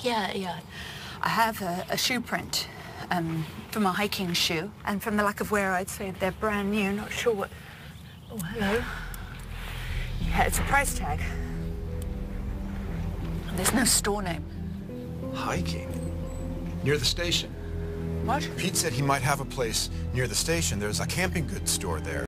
Yeah. I have a shoe print from a hiking shoe, and from the lack of wear, I'd say they're brand new. Not sure what... Oh, hello. Yeah, it's a price tag. There's no store name. Hiking? Near the station. What? Pete said he might have a place near the station. There's a camping goods store there.